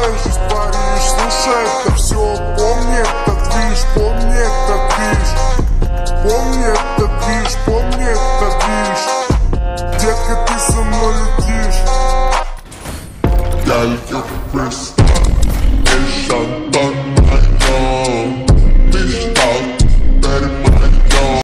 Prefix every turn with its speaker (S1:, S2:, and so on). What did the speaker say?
S1: твоя жизнь, Париж. Слушай, это все, помни этот движ, помни этот движ. Помни этот движ, помни этот движ. Детка, ты со мной летишь. Я летел как пресс.